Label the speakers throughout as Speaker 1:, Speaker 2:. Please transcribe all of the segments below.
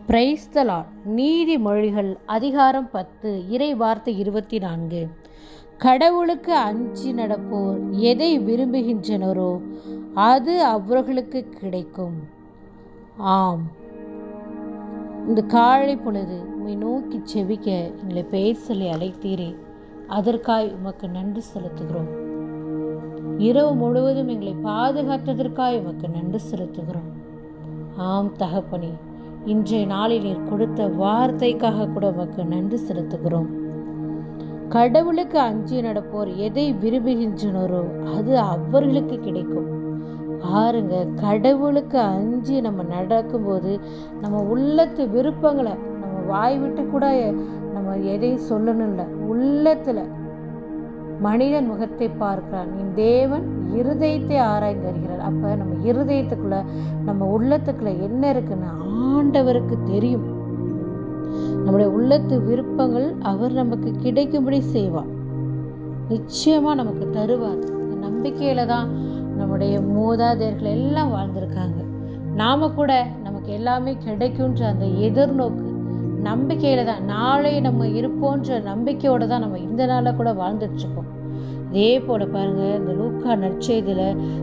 Speaker 1: Praise the Lord. நீதிமொழிகள் அதிகாரம் 10 இறை வார்த்தை 24. கடவுளுக்கு அஞ்சி நடப்போர் எதை விரும்புகின்றனரோ அது அவர்களுக்கு கிடைக்கும். ஆம், இந்த காலை பொழுது உம்மை நோக்கி செபிக்க எங்களை பெயர் சொல்லி அழைத்தீரே, அதற்காய் உமக்கு நன்றி செலுத்துகிறோம். இரவு முழுவதும் எங்களை பாதுகாத்ததற்காய் உமக்கு நன்றி செலுத்துகிறோம். ஆம் தகப்பனே, இன்றைய நாளில் நீர் கொடுத்த வார்த்தைக்காக கூட உமக்கு நன்றி செலுத்துகிறோம். கடவுளுக்கு அஞ்சி நடப்போர் எதை விரும்புகின்றனரோ அது அவர்களுக்கு கிடைக்கும். பாருங்க, கடவுளுக்கு அஞ்சி நம்ம நடக்கும்போது நம்ம உள்ளத்து விருப்பங்களை நம்ம வாய் விட்டு கூட நம்ம எதையும் சொல்லணும் இல்லை, உள்ளத்துல மனிதன் முகத்தை பார்க்கிறான், என் தேவன் இருதயத்தை ஆராய்ந்து வருகிறார். அப்ப நம்ம இருதயத்துக்குள்ள நம்ம உள்ளத்துக்குள்ள என்ன இருக்குன்னு ஆண்டவருக்கு தெரியும். நம்முடைய உள்ளத்து விருப்பங்கள் அவர் நமக்கு கிடைக்கும்படி செய்வார். நிச்சயமா நமக்கு தருவார். இந்த நம்பிக்கையில தான் நம்முடைய மூதாதையர்கள் எல்லாம் வாழ்ந்திருக்காங்க. நாம கூட நமக்கு எல்லாமே கிடைக்கும்ன்ற அந்த எதிர்நோக்கு நம்பிக்கையில தான், நாளை நம்ம இருப்போன்ற நம்பிக்கையோட தான் நம்ம இந்த நாள கூட வாழ்ந்துட்டு இருக்கோம். இதே போல பாருங்க, இந்த லூக்கா நற்செய்தியில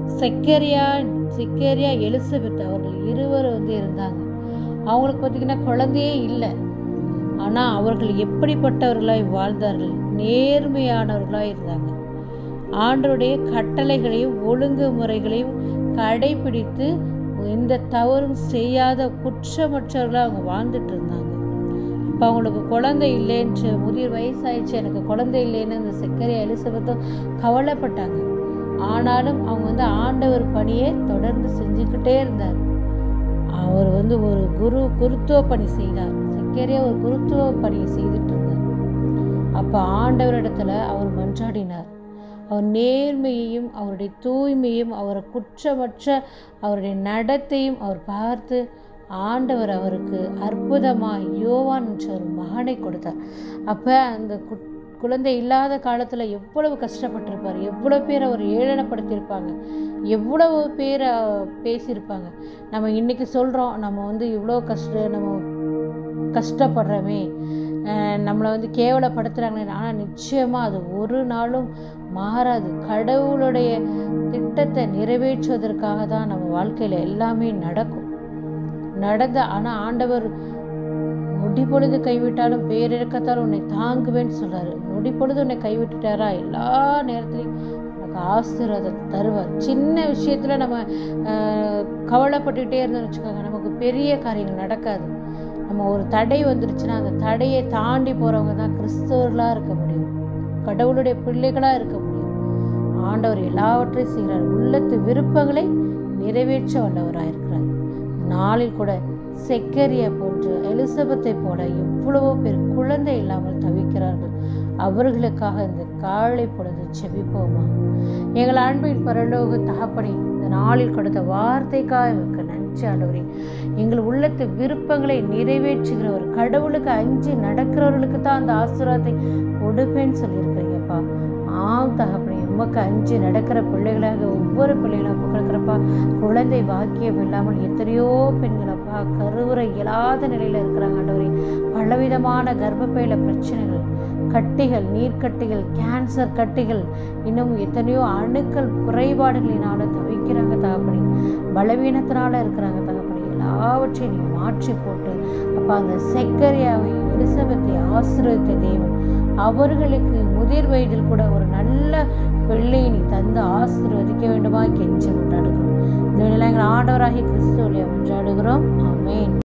Speaker 1: செக்கரியா எலிசபெத் அவர்கள் இருவர் இருந்தாங்க. அவங்களுக்கு பார்த்தீங்கன்னா குழந்தையே இல்லை. ஆனா அவர்கள் எப்படிப்பட்டவர்களாய் வாழ்ந்தார்கள், நேர்மையானவர்களாய் இருந்தாங்க. ஆண்டவருடைய கட்டளைகளையும் ஒழுங்குமுறைகளையும் கடைபிடித்து எந்த தவறும் செய்யாத குற்றமற்றவர்களாக அவங்க வாழ்ந்துட்டு இருந்தாங்க. இப்போ அவங்களுக்கு குழந்தை இல்லைன்னு, முதிர் வயசாயிடுச்சு, எனக்கு குழந்தை இல்லைன்னு இந்த செக்கரியா எலிசபெத்தும் கவலைப்பட்டாங்க. ஆனாலும் அவங்க ஆண்டவர் பணியை தொடர்ந்து செஞ்சுக்கிட்டே இருந்தார். அவர் ஒரு குருத்துவ பணி செய்தார். செக்கரியா ஒரு குருத்துவ பணியை செய்துட்டு இருந்தார். அப்போ ஆண்டவரிடத்துல அவர் மன்றாடினார். அவர் நேர்மையையும் அவருடைய தூய்மையும் அவர் குற்றமற்ற அவருடைய நடத்தையும் அவர் பார்த்து ஆண்டவர் அவருக்கு அற்புதமாய் யோவான் என்ற ஒரு மகனை கொடுத்தார். அப்போ அந்த குழந்தை இல்லாத காலத்தில் எவ்வளவு கஷ்டப்பட்டிருப்பார், எவ்வளோ பேர் அவர் ஏளனப்படுத்தியிருப்பாங்க, எவ்வளவு பேரை பேசியிருப்பாங்க. நம்ம இன்னைக்கு சொல்கிறோம், நம்ம இவ்வளோ நம்ம கஷ்டப்படுறோமே, நம்மளை கேவலப்படுத்துகிறாங்களே. ஆனால் நிச்சயமாக அது ஒரு நாளும் மாறாது. கடவுளுடைய திட்டத்தை நிறைவேற்றுவதற்காக தான் நம்ம வாழ்க்கையில் எல்லாமே ஆனால் ஆண்டவர் நொடி பொழுது கைவிட்டாலும் பேரிறக்கத்தாலும் உன்னை தாங்குவேன்னு சொல்றாரு. நொடி பொழுது உன்னை கைவிட்டுட்டாரா, எல்லா நேரத்திலையும் உனக்கு ஆசீர்வாதத்தை தருவார். சின்ன விஷயத்துல நம்ம கவலைப்பட்டுக்கிட்டே இருந்தோம்னு வச்சுக்கோங்க, நமக்கு பெரிய காரியங்கள் நடக்காது. நம்ம ஒரு தடை வந்துருச்சுன்னா அந்த தடையை தாண்டி போறவங்க தான் கிறிஸ்தவர்களா இருக்க முடியும், கடவுளுடைய பிள்ளைகளா இருக்க முடியும். ஆண்டவர் எல்லாவற்றையும் செய்கிறார். உள்ளத்து விருப்பங்களை நிறைவேற்ற வல்லவராயிருக்கிறார். நாளில் கூட செக்கரியா போன்று எலிசபெத்தை போல எவ்வளவோ பேர் குழந்தை இல்லாமல் தவிக்கிறார்கள். அவர்களுக்காக இந்த காலை பொழுது செபிப்போமா. எங்கள் அன்பின் பரலோக தகப்பனே, இந்த நாளில் கொடுத்த வார்த்தைக்காக எங்களுக்கு நன்றி ஆண்டவரே. எங்கள் உள்ளத்து விருப்பங்களை நிறைவேற்றுகிறவர், கடவுளுக்கு அஞ்சி நடக்கிறவர்களுக்கு தான் அந்த ஆசீர்வாதத்தை கொடுப்பேன்னு சொல்லியிருக்கிறீங்கப்பா. ஆம் தகப்பனே, உமக்கு அஞ்சு நடக்கிற பிள்ளைகளாக ஒவ்வொரு பிள்ளைகளாக கொடுக்குறப்பா. குழந்தை பாக்கியம் இல்லாமல் எத்தனையோ பெண்களப்பா கருவுரை இயலாத நிலையில இருக்கிறாங்க ஆண்டவரே. பலவிதமான கர்ப்பப்பையில பிரச்சனைகள், கட்டிகள், நீர்க்கட்டிகள், கேன்சர் கட்டிகள், இன்னும் எத்தனையோ அணுக்கள் குறைபாடுகளினால தவிக்கிறாங்க தகப்பனே. பலவீனத்தினால இருக்கிறாங்க தகப்பனே. எல்லாவற்றையும் நீ மாற்றி போட்டு அப்பா அந்த செக்கரியாவை எலிசபெத்தை ஆசீர்வதித்த தேவன் அவர்களுக்கு முதிர் வயதில் கூட ஒரு நல்ல பிள்ளையை நீ தந்து ஆசீர்வதிக்க வேண்டுமா கெஞ்சி கொண்டாடுகிறோம். இந்த எங்கள் ஆண்டவராகிய கிறிஸ்துவிலே மன்றாடுகிறோம். ஆமென்.